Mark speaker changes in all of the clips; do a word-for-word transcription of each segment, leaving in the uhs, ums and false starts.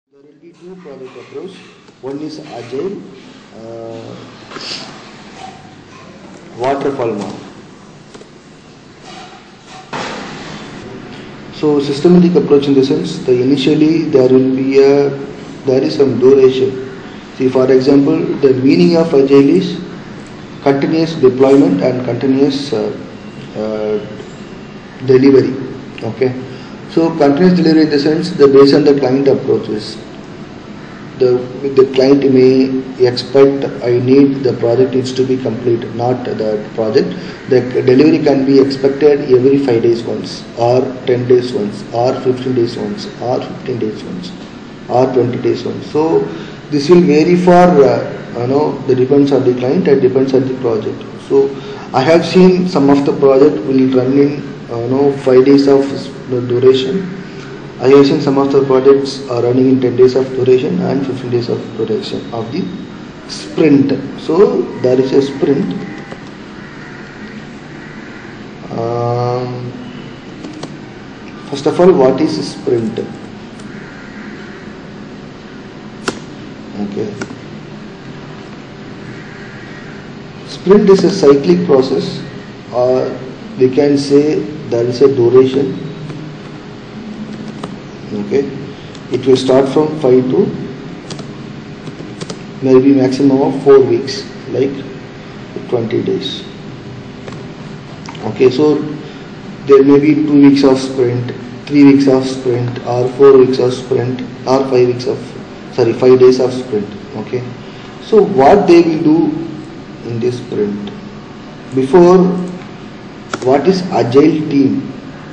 Speaker 1: There will be two project approach. One is agile, uh, waterfall model. So systematic approach in the sense that initially there will be a there is some duration. See, for example, the meaning of agile is continuous deployment and continuous uh, uh, delivery. Okay. So continuous delivery in the sense that based on the client approaches, the the client may expect I need the project needs to be complete, not the project. The delivery can be expected every five days once, or ten days once, or fifteen days once, or fifteen days once, or twenty days once. So this will vary for uh, you know the depends on the client and depends on the project. So I have seen some of the project will run in uh, you know five days of duration. I have seen some of the projects are running in ten days of duration and fifteen days of duration of the sprint. So there is a sprint. Um, first of all, what is a sprint? Okay. Sprint is a cyclic process, or we can say there is a duration. Okay, it will start from five to maybe maximum of four weeks, like twenty days. Okay, so there may be two weeks of sprint, three weeks of sprint, or four weeks of sprint, or five weeks of sorry five days of sprint. Okay, so what they will do in this sprint? Before, what is agile team?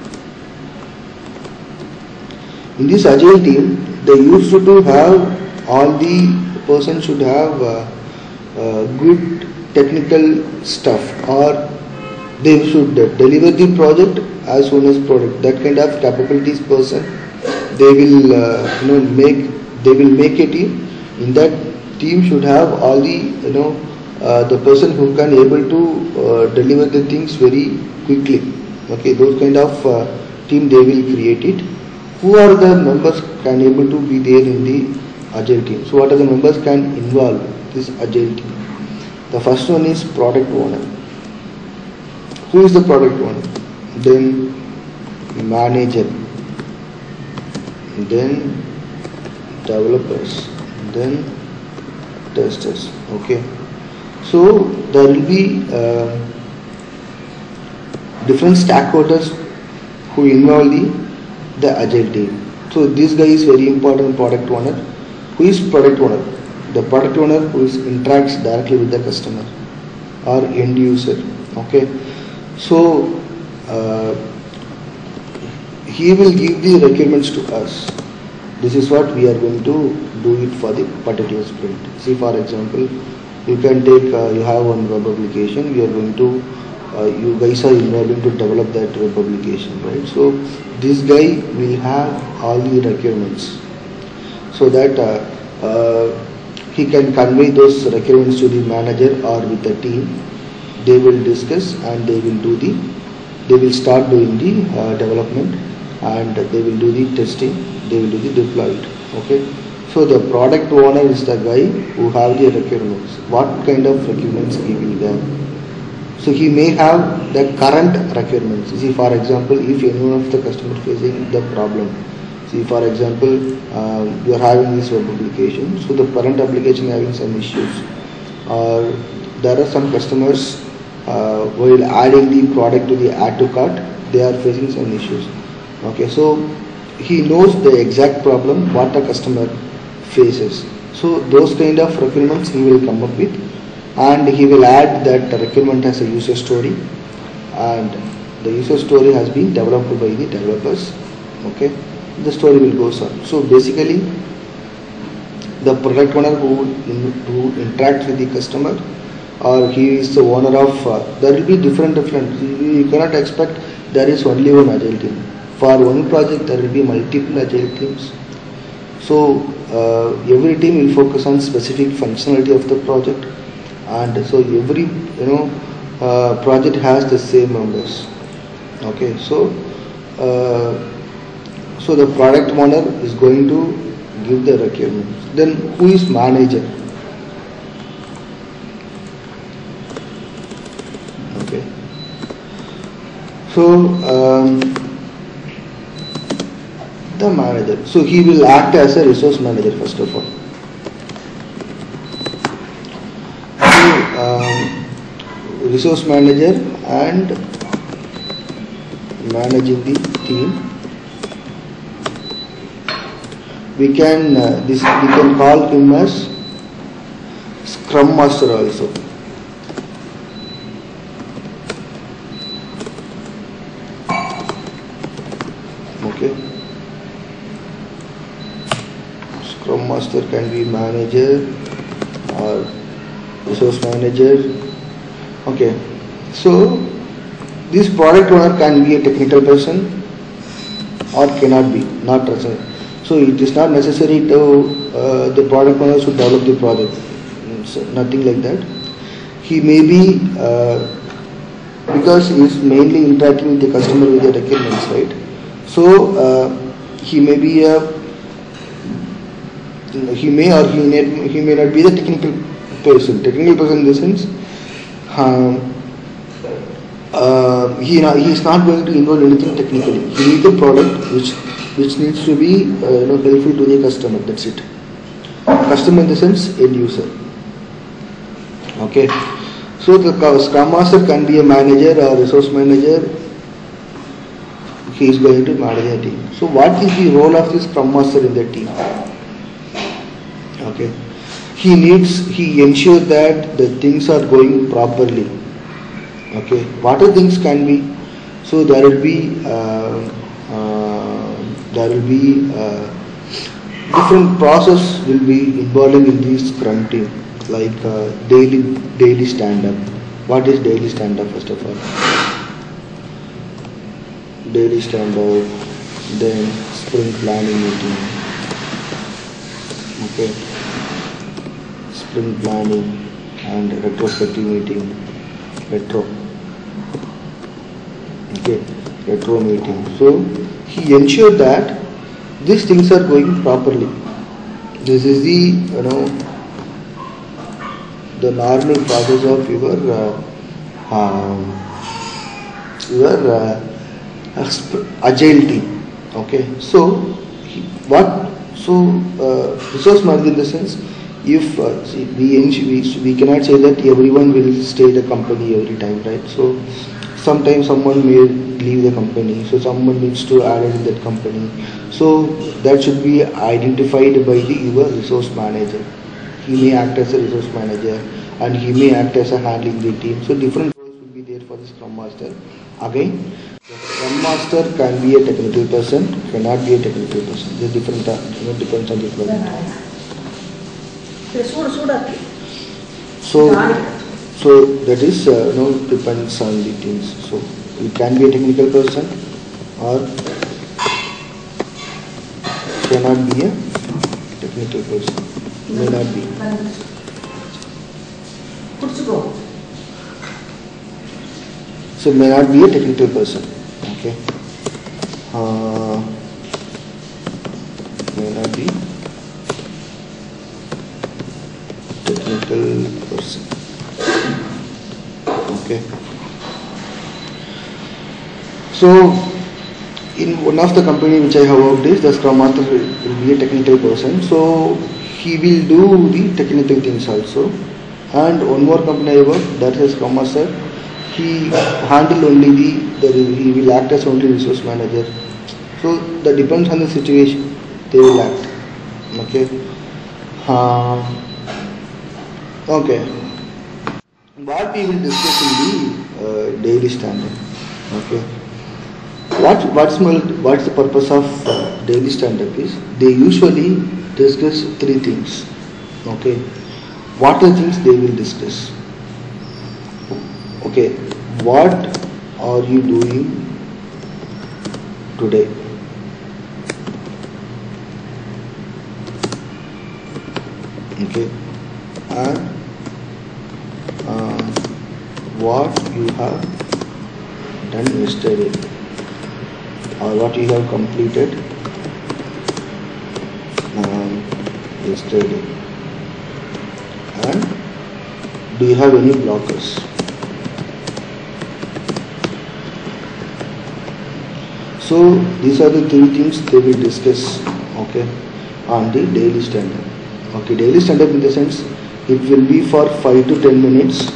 Speaker 1: In this agile team, they used to have all the person should have uh, uh, good technical stuff, or they should deliver the project as soon as product. That kind of capabilities person, they will uh, you know make they will make a team. In that team should have all the you know uh, the person who can able to uh, deliver the things very quickly. Okay, those kind of uh, team they will create it. Who are the members can able to be there in the agile team? So what are the members can involve this agile team? The first one is product owner. Who is the product owner? Then manager, then developers, then testers. Okay, so there will be uh, different stakeholders who involve the the agile team. So this guy is very important, product owner. Who is product owner? The product owner who is interacts directly with the customer or end user. Okay, so uh, he will give the requirements to us. This is what we are going to do it for the particular sprint. See, for example, you can take uh, you have one web application. We are going to uh, you guys are involved to develop that web application, right? So this guy will have all the requirements, so that uh, uh, he can convey those requirements to the manager or with the team. They will discuss and they will do the they will start doing the uh, development, and they will do the testing, they will do the deployment. Okay, so the product owner is the guy who have the requirements. What kind of requirements he will have? So he may have the current requirements. See, for example, if any of the customer facing the problem, see, for example, um, you are having this web application, so the current application having some issues, or there are some customers uh, while adding the product to the add to cart, they are facing some issues. Okay, so he knows the exact problem what the customer faces. So those kind of requirements he will come up with, and he will add that the requirement as a user story, and the user story has been developed by the developers. Okay, the story will go on. So basically, the product owner who, in, who interacts with the customer, or he is the owner of uh, there will be different different you, you cannot expect there is only one agile team. For one project there will be multiple agile teams. So uh, every team will focus on specific functionality of the project, and so every you know uh, project has the same members. Okay, so uh, so the product owner is going to give the requirements. Then who is manager? Okay. So um, the manager. So he will act as a resource manager first of all. So um, resource manager and managing the team. We can uh, this we can call him as Scrum Master also. Okay. Scrum Master can be manager or resource manager. Okay. So this product owner can be a technical person or cannot be, not necessary. So it is not necessary to uh, the product owner should develop the project. So nothing like that. He may be uh, because he is mainly interacting with the customer with the requirements, right? So uh, he may be a he may or he may he may not be the technical person. Technical person in the sense. Um, Uh, he, he is not going to involve anything technically. He needs a product which which needs to be uh, you know helpful to the customer. That's it. Customer in the sense end user. Okay. So the Scrum Master can be a manager or resource manager. He is going to manage a team. So what is the role of the Scrum Master in the team? Okay. He needs he ensures that the things are going properly. Okay, what are things can be? So there will be uh, uh, there will be uh, different process will be involving in the Scrum team, like uh, daily daily stand up. What is daily stand up first of all? Daily stand up, then sprint planning meeting. Okay, sprint planning and retrospective meeting. Retro. Okay, retro meeting. So he ensured that these things are going properly. This is the you know the normal process of your uh, um, your uh, agile team. Okay, so he, what so uh, resource management in the sense. If uh, see, we, we we cannot say that everyone will stay the company every time, right? So sometimes someone may leave the company, so someone needs to add in that company. So that should be identified by the your resource manager. He may act as a resource manager, and he may act as a handling the team. So different roles will be there for the Scrum Master. Again, the Scrum Master can be a technical person, cannot be a technical person. The different uh, you know, depends on the project. So, so that is uh, no depends on the things. So you can be a technical person or cannot be a technical person. May not be. So may not be a technical person. Okay. Uh, may not be technical person. Okay. So in one of the company which I have worked is the Scrum Master will be a technical person. So he will do the technical things also. And one more company I work, that is Scrum Master. He handle only the, the he will act as only resource manager. So that depends on the situation they will act. Okay. Uh, Okay. What we will discuss in the uh, daily stand-up. Okay. What what's my, what's the purpose of uh, daily stand-up is they usually discuss three things. Okay. What are the things they will discuss? Okay. What are you doing today? Okay. And uh, what you have done yesterday or what you have completed um, yesterday. And do you have any blockers? So these are the three things they will discuss, okay, on the daily stand-up. Okay, daily stand-up in the sense it will be for five to ten minutes.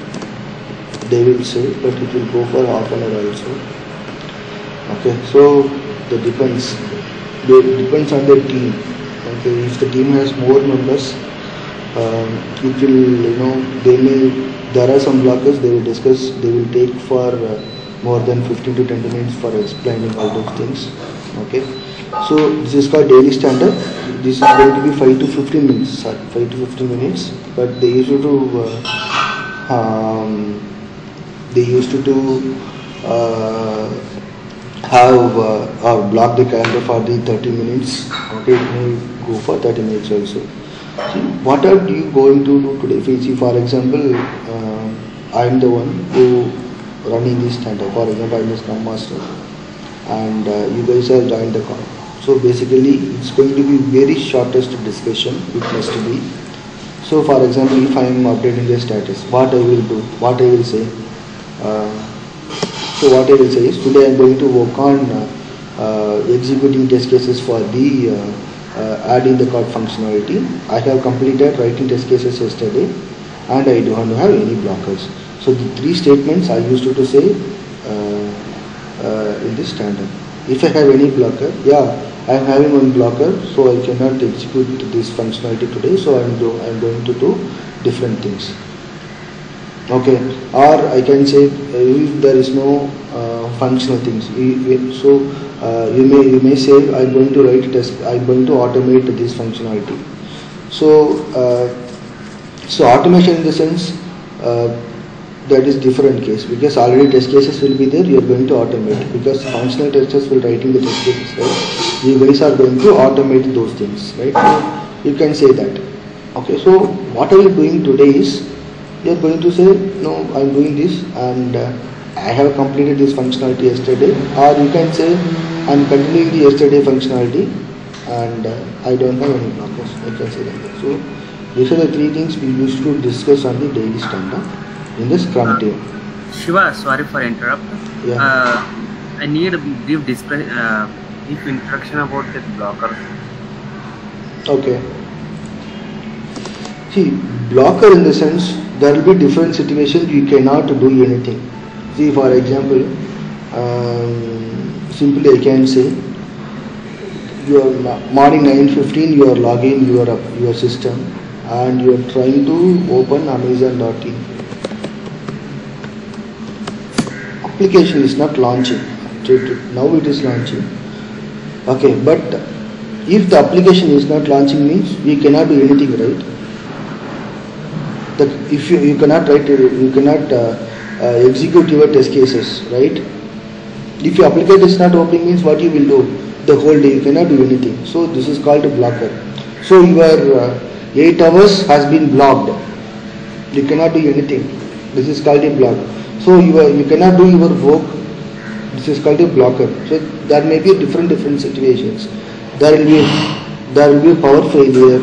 Speaker 1: They will say, but it will go for half an hour also. Okay, so that depends. It depends on the team. Okay, if the team has more members, um, it will, you know, they may. There are some blockers they will discuss. They will take for uh, more than fifteen to twenty minutes for explaining all those things. Okay, so this is called daily stand-up. This is going to be five to fifteen minutes. Sorry, five to fifteen minutes. But they used to. Uh, um, They used to do uh, have uh, or block the calendar for the thirty minutes. Okay, it may go for thirty minutes also. See, what are you going to do today? If you see, for example, uh, I am the one who running this stand-up. For example, I am the Scrum Master, and uh, you guys have joined the call. So basically, it's going to be very shortest discussion. It must be. So, for example, if I am updating the status, what I will do, what I will say. Uh, so what I will say is today I am going to work on uh, uh, executing test cases for the uh, uh, adding the card functionality. I have completed writing test cases yesterday and I don't have any blockers. So the three statements I used to, to say uh, uh, in this stand-up. If I have any blocker, yeah, I am having one blocker, so I cannot execute this functionality today, so I am do, I am going to do different things. Okay, or I can say uh, if there is no uh, functional things, so uh, you may you may say I am going to write a test, I am going to automate this functionality. So uh, so automation in the sense uh, that is different case, because already test cases will be there. You are going to automate because functional testers will writing the test cases, right? You guys are going to automate those things, right? So you can say that. Okay, so what are you doing today is, you are going to say, no, I am doing this and uh, I have completed this functionality yesterday, or you can say I am continuing the yesterday functionality and uh, I don't have any blockers. I can say that. So these are the three things we used to discuss on the daily stand-up in the Scrum team.
Speaker 2: Shiva, sorry for interrupt.
Speaker 1: Yeah.
Speaker 2: Uh, I need a brief discuss, uh, brief introduction about the blockers.
Speaker 1: Okay. See, blocker in the sense, there will be different situations you cannot do anything. See, for example, um, simply I can say, you are morning nine fifteen, you are logging your your system and you are trying to open Amazon dot in. Application is not launching. Now it is launching. Okay, but if the application is not launching means we cannot do anything, right? That if you, you cannot write, you cannot uh, uh, execute your test cases, right? If your application is not opening means what you will do the whole day, you cannot do anything. So this is called a blocker. So your uh, eight hours has been blocked. You cannot do anything. This is called a block. So you are, you cannot do your work. This is called a blocker. So there may be different different situations. There will be there will be power failure.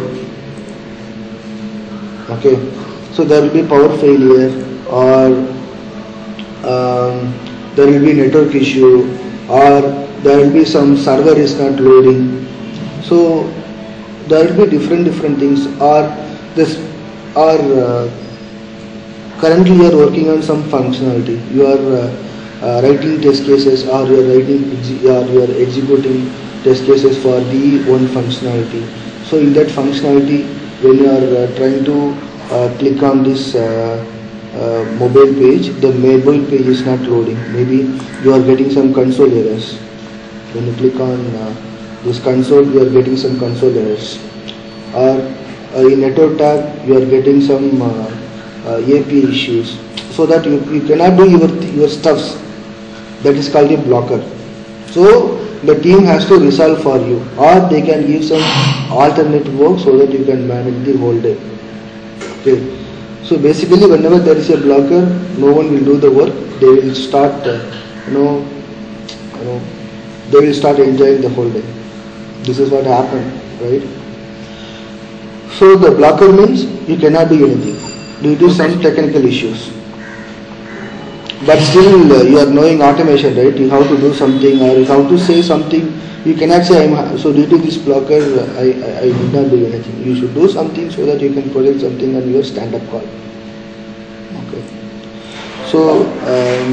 Speaker 1: Okay. So there will be power failure, or um, there will be network issue, or there will be some server is not loading. So there will be different different things. Or this, or uh, currently you are working on some functionality. You are uh, uh, writing test cases, or you are writing, or you are executing test cases for the one functionality. So in that functionality, when you are uh, trying to Uh, click on this uh, uh, mobile page, the mobile page is not loading. Maybe you are getting some console errors. When you click on uh, this console, you are getting some console errors. Or uh, in network tab, you are getting some uh, uh, A P I issues. So that you, you cannot do your, your stuffs. That is called a blocker. So the team has to resolve for you, or they can give some alternate work so that you can manage the whole day. Okay. So basically, whenever there is a blocker, no one will do the work. They will start, uh, you know, you know, they will start enjoying the whole day. This is what happened, right? So the blocker means you cannot do anything due to some technical issues. But still uh, you are knowing automation, right? You have to do something or you have to say something. You cannot say I'm ha- so due to this blocker uh, I, I I did not do anything. You should do something so that you can project something on your stand-up call. Okay. So um,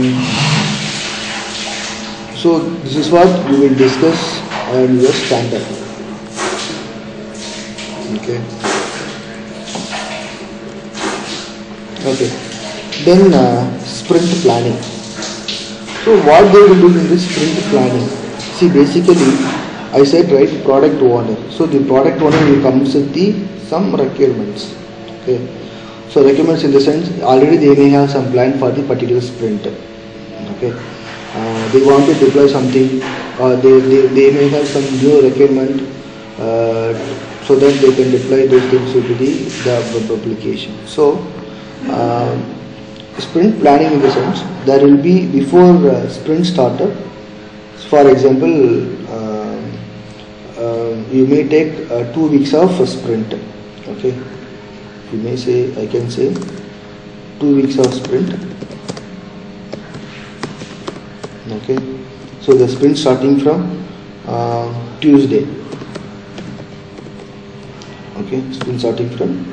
Speaker 1: so this is what we will discuss on your stand-up. Okay. Okay. Then uh, sprint planning. So what they will do in this sprint planning? See, basically, I said right, product owner. So the product owner will come with the some requirements. Okay. So requirements in the sense already they may have some plan for the particular sprint. Okay. Uh, they want to deploy something, or they, they, they may have some new requirement uh, so that they can deploy those things into the, the web application. So uh, sprint planning in the sense there will be before uh, sprint startup. For example, uh, uh, you may take uh, two weeks of a sprint. Okay, you may say, I can say two weeks of sprint. Okay, so the sprint starting from uh, Tuesday. Okay, sprint starting from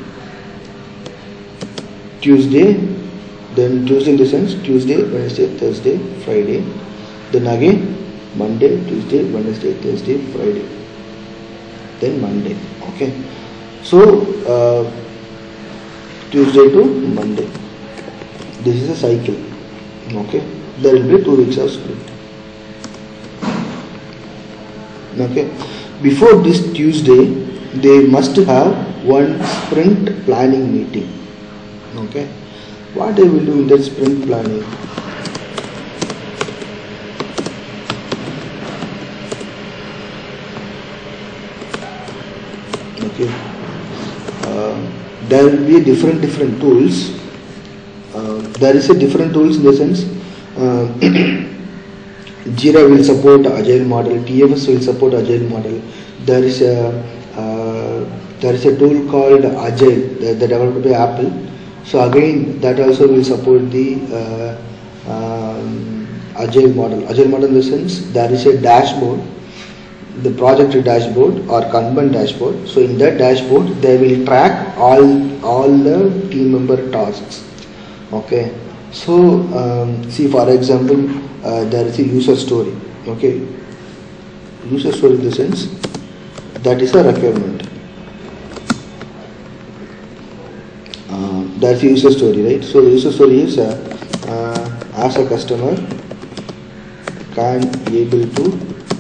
Speaker 1: Tuesday, then Tuesday in the sense Tuesday, Wednesday, Thursday, Friday, then again Monday, Tuesday, Wednesday, Thursday, Friday, then Monday. Okay, so uh, Tuesday to Monday, this is a cycle. Okay, there will be two weeks of sprint. Okay, before this Tuesday they must have one sprint planning meeting. Okay, what they will do in that sprint planning? Okay, uh, there will be different different tools. Uh, there is a different tools in the sense uh, Jira will support agile model, T F S will support agile model. There is a uh, there is a tool called Agile that, that developed by Apple. So again that also will support the uh, um, agile model. Agile model in the sense there is a dashboard, the project dashboard or Kanban dashboard. So in that dashboard they will track all all the team member tasks. Okay, so um, see, for example, uh, there is a user story. Okay, user story in the sense that is a requirement. Uh, that's a user story, right? So the user story is uh, uh, as a customer can able to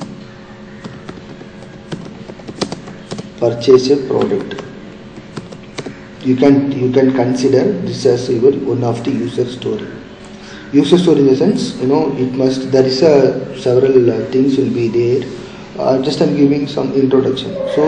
Speaker 1: purchase a product. You can you can consider this as your one of the user story. User story in the sense, you know, it must there is a several uh, things will be there. Uh, just I'm giving some introduction. So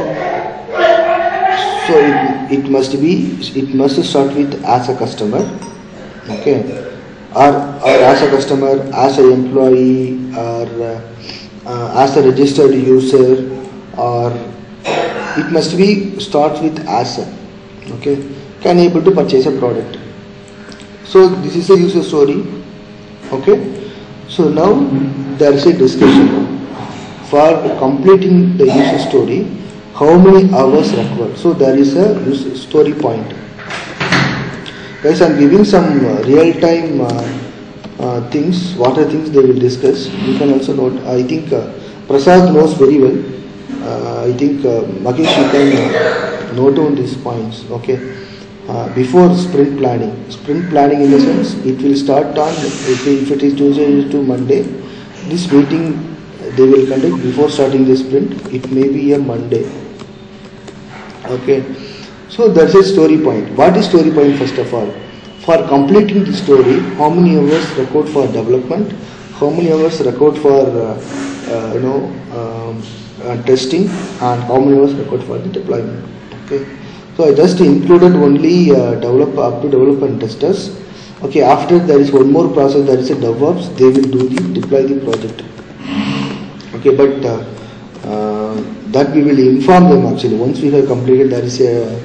Speaker 1: so it, it must be it must start with as a customer. Okay, or or as a customer, as an employee, or uh, uh, as a registered user, or it must be start with as a. Okay, can able to purchase a product. So this is a user story. Okay, so now there is a discussion for completing the user story. How many hours required? So there is a user story point. Guys, I am giving some uh, real-time uh, uh, things. What are things they will discuss? You can also note. I think uh, Prasad knows very well. Uh, I think uh, Makesh, you can. Uh, note down these points. Okay, uh, before sprint planning, sprint planning in the sense it will start on if, if it is Tuesday to Monday, this meeting they will conduct before starting the sprint. It may be a Monday. Okay, so that's a story point. What is story point? First of all, for completing the story, how many hours record for development, how many hours record for uh, uh, you know um, uh, testing, and how many hours record for the deployment. Okay, so I just included only uh, develop up to development testers. Okay, after there is one more process, there is a DevOps. They will do the deploy the project. Okay, but uh, uh, that we will inform them actually once we have completed. There is a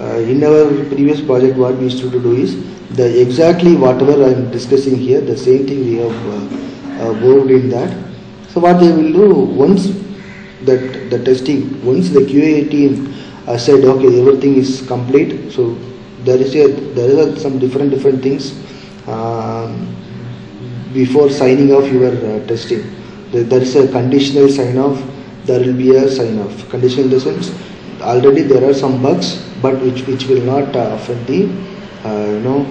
Speaker 1: uh, in our previous project what we used to do is the exactly whatever I am discussing here, the same thing we have uh, uh, worked in that. So what they will do, once that the testing, once the Q A team uh, said okay everything is complete, so there is a there are some different different things um, before signing off your uh, testing. There, there is a conditional sign off, there will be a sign off. Conditional in the sense already there are some bugs, but which which will not uh, affect the uh, you know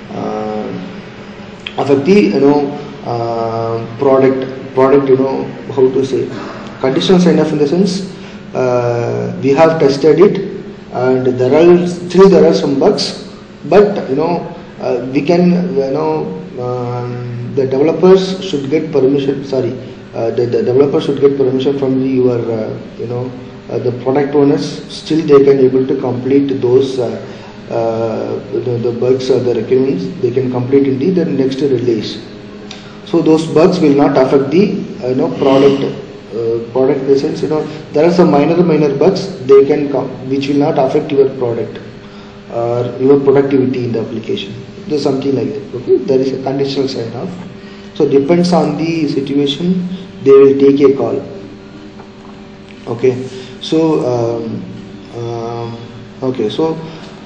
Speaker 1: uh, affect the you know uh, product product you know how to say conditional sign off in the sense uh, we have tested it and there are still there are some bugs, but you know uh, we can you know um, the developers should get permission. Sorry, uh, the, the developer should get permission from the your uh, you know uh, the product owners. Still they can able to complete those uh, uh, the, the bugs or the requirements. They can complete in the, the next release. So those bugs will not affect the uh, you know product. Uh, product in the sense, you know, there are some minor minor bugs they can come which will not affect your product or your productivity in the application. There's something like that. Okay, there is a conditional sign off. So depends on the situation, they will take a call. Okay, so um, um, okay, so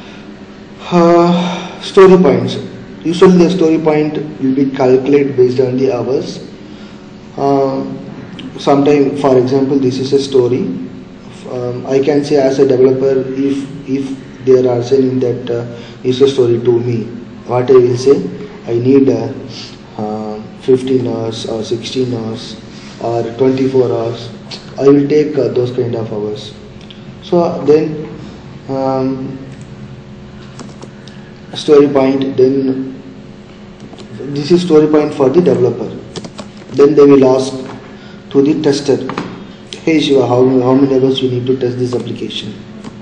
Speaker 1: uh, story points. Usually the story point will be calculated based on the hours. Uh, Sometime, for example, this is a story. Um, I can say as a developer, if if they are saying that uh, is a story to me, what I will say, I need uh, uh, fifteen hours or sixteen hours or twenty-four hours. I will take uh, those kind of hours. So then um, story point. Then this is story point for the developer. Then they will ask to the tester, hey Shiva, how, how many hours you need to test this application?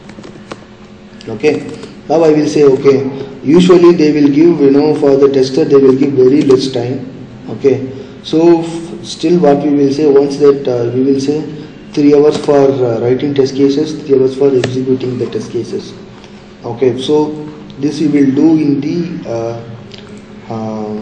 Speaker 1: Okay, now I will say okay, usually they will give, you know, for the tester they will give very less time. Okay, so still what we will say, once that uh, we will say three hours for uh, writing test cases, three hours for executing the test cases. Okay, so this we will do in the uh, uh,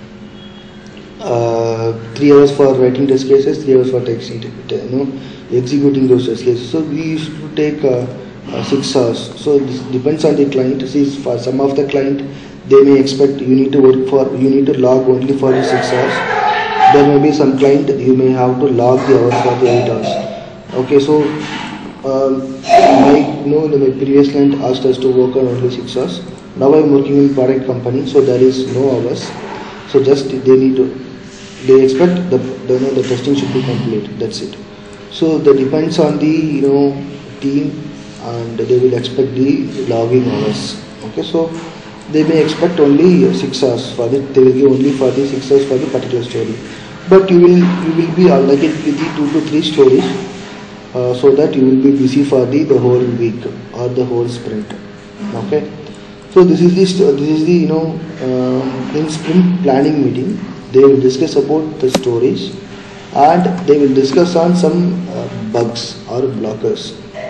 Speaker 1: Uh, three hours for writing test cases, three hours for text, you know, executing those test cases. So we used to take uh, uh, six hours. So this depends on the client. See, for some of the client, they may expect you need to work for, you need to log only for the six hours. There may be some client you may have to log the hours for the eight hours. Okay, so uh, my you know my previous client asked us to work on only six hours. Now I am working in product company, so there is no hours. So just they need to. They expect the, the, you know, the testing should be complete. That's it. So that depends on the you know team, and they will expect the logging hours. Okay, so they may expect only six hours for the. They will give only for the six hours for the particular story. But you will you will be allocated with the two to three stories, uh, so that you will be busy for the the whole week or the whole sprint. Okay. So this is the this is the you know uh, in sprint planning meeting. They will discuss about the stories and they will discuss on some uh, bugs or blockers.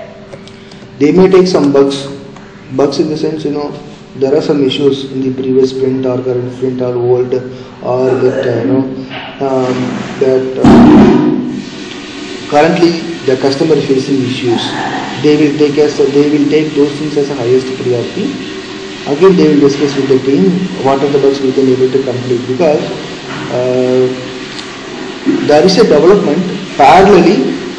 Speaker 1: They may take some bugs, bugs in the sense, you know, there are some issues in the previous sprint or current sprint or old, or that, uh, you know, um, that uh, currently the customer is facing issues. They will take as, they will take those things as a highest priority. Again, they will discuss with the team what are the bugs we can able to complete, because Uh, there is a development parallelly,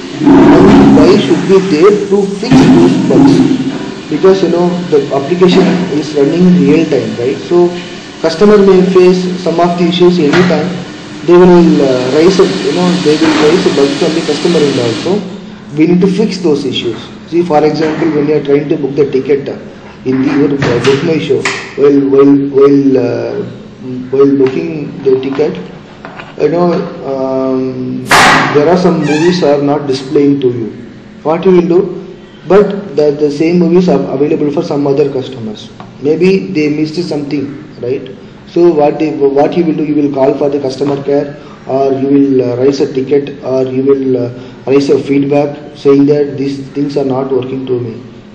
Speaker 1: and why should be there to fix those bugs, because you know the application is running in real time, right? So customer may face some of the issues anytime. They will uh, raise a, you know they will raise a bug from the customer end also. We need to fix those issues. See, for example, when you are trying to book the ticket in the your uh, Book My Show, while while while uh, while booking the ticket, you know um, there are some movies are not displaying to you. What you will do? But the, the same movies are available for some other customers. Maybe they missed something, right? So what they, what you will do? You will call for the customer care, or you will uh, raise a ticket, or you will uh, raise a feedback saying that these things are not working to me.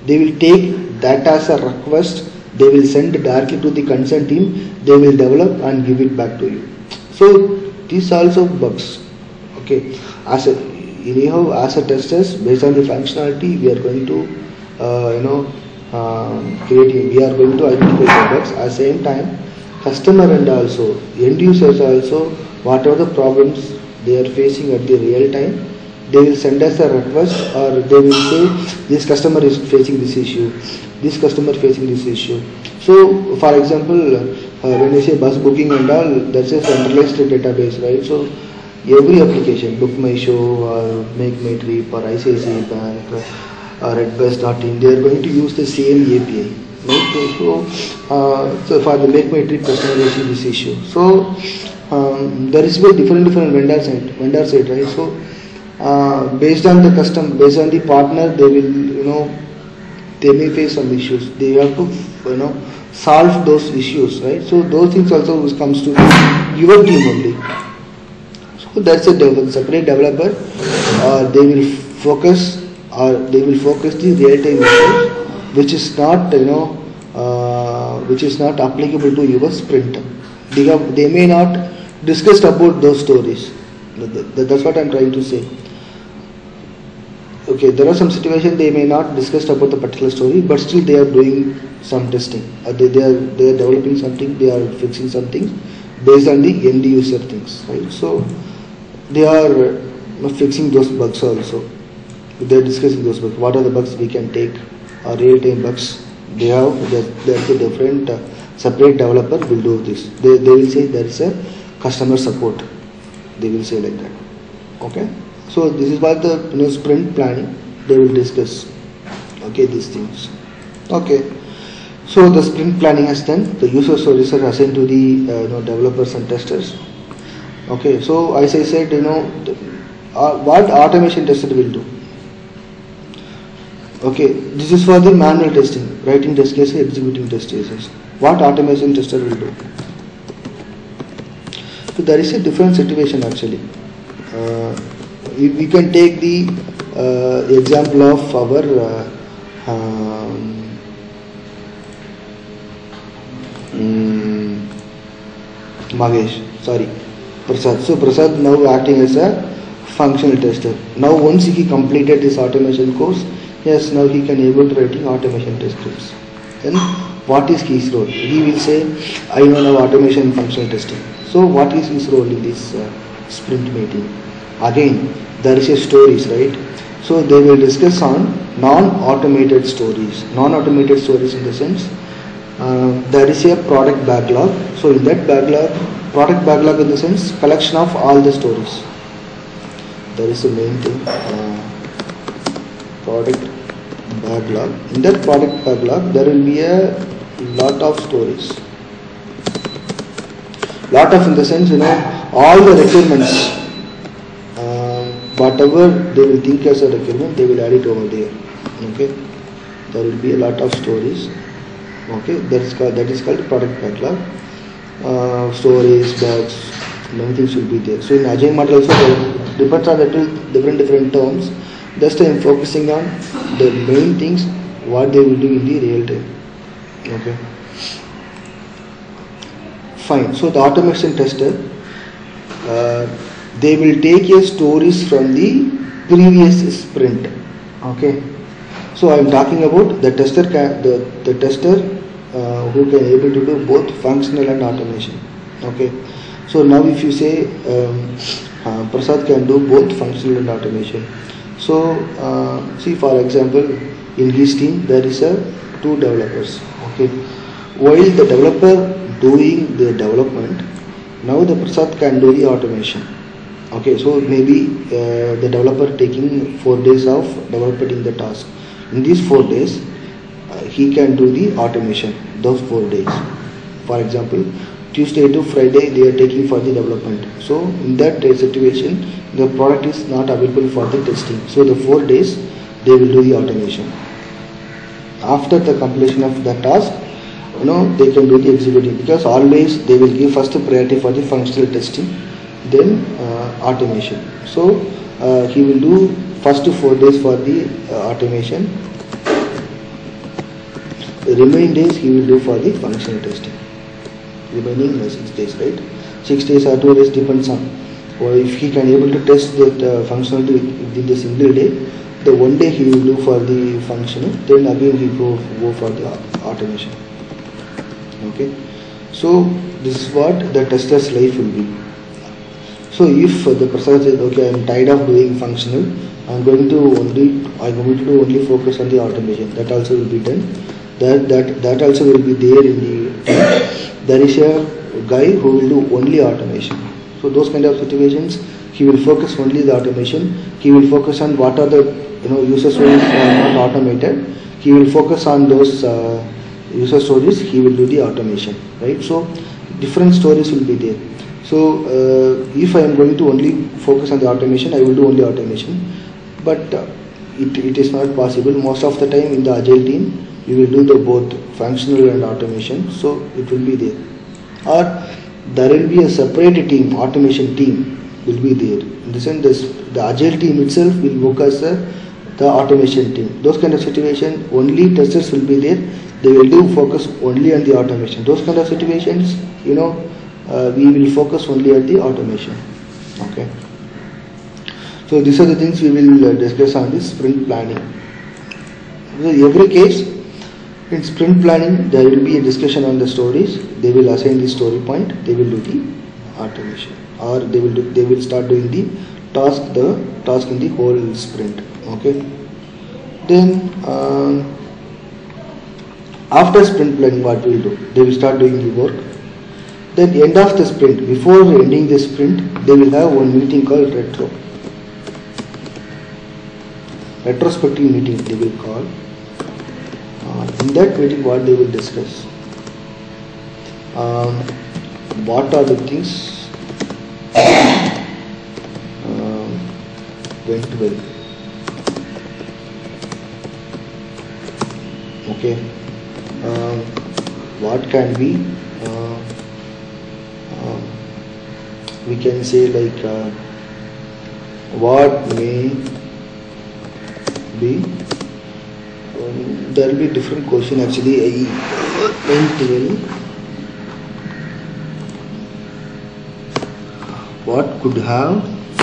Speaker 1: They will take that as a request, they will send directly to the concerned team, they will develop and give it back to you. So these are also bugs. Okay, as a anyhow as a testers, based on the functionality, we are going to uh, you know um, create, we are going to identify the bugs. At the same time, customer and also end users also, whatever the problems they are facing at the real time, they will send us a request, or they will say this customer is facing this issue, this customer facing this issue. So for example, uh, when you say bus booking and all, that's a centralized database, right? So every application, Book My Show, or Make My Trip, or I C I C I Bank, or Redbus dot in, they are going to use the same A P I. Right? So, uh, so for the Make My Trip customer facing this issue. So um, there is very different different vendor side, vendor side, right? So Uh, based on the custom, based on the partner, they will, you know, they may face some issues. They have to, you know, solve those issues, right? So those things also comes to your team only. So that's a develop, separate developer. Uh, they will focus, or they will focus the real-time issues, which is not, you know, uh, which is not applicable to your sprint. They have, they may not discuss about those stories. That's what I'm trying to say. Okay, there are some situations they may not discuss about the particular story, but still they are doing some testing. Uh, they, they are they are developing something, they are fixing something based on the end user things, right? So they are uh, fixing those bugs also. They are discussing those bugs. What are the bugs we can take? Or real time bugs. They have there's a different uh, separate developer will do this. They they will say there is a customer support. They will say like that. Okay. So this is what the, you know, sprint planning they will discuss. Okay, these things. Okay. So the sprint planning has done. The user stories are assigned to the uh, you know, developers and testers. Okay. So as I said, you know, the, uh, what automation tester will do. Okay. This is for the manual testing, writing test cases, executing test cases. What automation tester will do. So there is a different situation actually. Uh, we, we can take the uh, example of our uh, um, um, Magesh, sorry, Prasad. So Prasad now acting as a functional tester. Now once he completed this automation course, yes, now he can able to writing automation test scripts. Then what is his role? He will say, I know now automation functional testing. So what is his role in this uh, sprint meeting? Again, there is a stories, right? So they will discuss on non-automated stories. Non-automated stories in the sense, uh, there is a product backlog. So in that backlog, product backlog in the sense, collection of all the stories. There is a main thing, uh, product backlog. In that product backlog, there will be a lot of stories. Lot of in the sense, you know, all the requirements, uh, whatever they will think as a requirement, they will add it over there. Okay, there will be a lot of stories. Okay, that is called that is called product backlog. Uh, stories, bugs, many things will be there. So in Agile model also, there depends on the different different terms. Just I am focusing on the main things what they will do in the real time. Okay. Fine. So the automation tester, uh, they will take a stories from the previous sprint. Okay. So I am talking about the tester can the the tester uh, who can able to do both functional and automation. Okay. So now if you say um, uh, Prasad can do both functional and automation. So uh, see, for example, in his team there is a two developers. Okay. While the developer doing the development, now the Prasad can do the automation. Okay, so maybe uh, the developer taking four days of developing the task. In these four days, uh, he can do the automation. Those four days. For example, Tuesday to Friday they are taking for the development. So in that situation, the product is not available for the testing. So the four days they will do the automation. After the completion of the task, you know, they can do the executing, because always they will give first priority for the functional testing, then uh, automation. So uh, he will do first four days for the uh, automation, remaining days he will do for the functional testing. Remaining uh, six days, right? Six days or two days depends on. Or if he can able to test that uh, functionality within the single day, the one day he will do for the functional, then again he go go for the automation. Okay. So this is what the tester's life will be. So if uh, the person says, okay, I am tired of doing functional, I am going to only I am going to do only focus on the automation. That also will be done. That that that also will be there in the. There is a guy who will do only automation. So those kind of situations, he will focus only the automation. He will focus on what are the you know user stories are not automated. He will focus on those uh, user stories. He will do the automation, right? So different stories will be there. So uh, if I am going to only focus on the automation, I will do only automation. But uh, it it is not possible. Most of the time in the agile team, you will do the both functional and automation, so it will be there. Or there will be a separate team, automation team will be there. In the sense, this, the agile team itself will work as a, the automation team. Those kind of situation, only testers will be there. They will do focus only on the automation. Those kind of situations, you know, uh, we will focus only on the automation. Okay. So these are the things we will uh, discuss on this sprint planning. So every case, in sprint planning, there will be a discussion on the stories. They will assign the story point. They will do the automation, or they will do, they will start doing the task, the task in the whole sprint. Okay. Then uh, after sprint planning, what we will do? They will start doing the work. Then end of the sprint, before ending the sprint, they will have one meeting called retro. Retrospective meeting they will call. Uh, in that meeting, what they will discuss? Um, what are the things um, went well? Okay. Um, what can be? Uh, um, we can say like uh, what may be. Um, there will be different question actually. I went well. What could have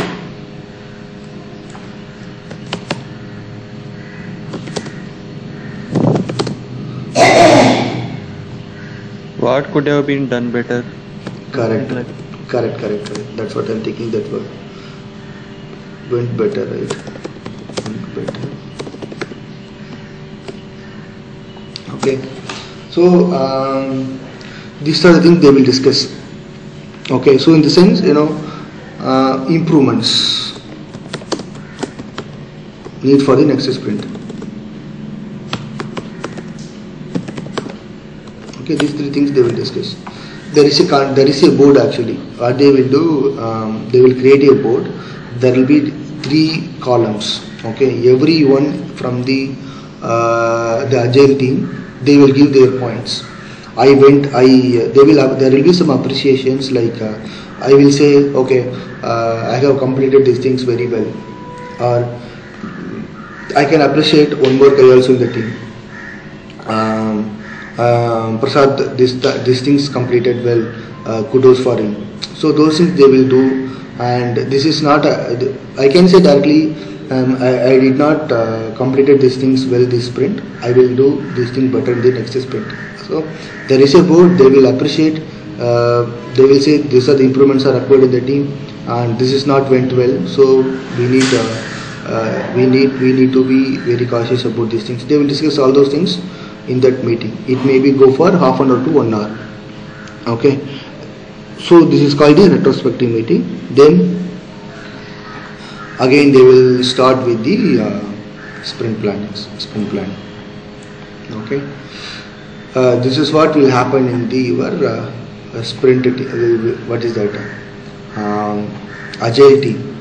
Speaker 3: what could have been done better?
Speaker 1: Correct, correct, correct, correct. That's what I'm taking that word. Went better, right? Went better. Okay, so um, these are the things they will discuss. Okay, so in the sense, you know, uh, improvements need for the next sprint. Okay, these three things they will discuss. There is a there is a board actually. What they will do, um, they will create a board. There will be three columns. Okay, every one from the uh, the agile team, they will give their points. I went, I, uh, they will have, there will be some appreciations like, uh, I will say, okay, uh, I have completed these things very well. Or I can appreciate one more guy also in the team. Um, um, Prasad, this, these things completed well, uh, kudos for him. So those things they will do, and this is not, a, I can say directly, Um, I, I did not uh, completed these things well this sprint. I will do this thing better in the next sprint. So there is a board. They will appreciate. Uh, they will say these are the improvements are occurred in the team, and this is not went well. So we need uh, uh, we need we need to be very cautious about these things. They will discuss all those things in that meeting. It may be go for half an hour to one hour. Okay. So this is called the retrospective meeting. Then again they will start with the uh, sprint planning. Sprint planning. Okay. Uh, this is what will happen in the your uh, sprint. Uh, what is that? Um, agile team.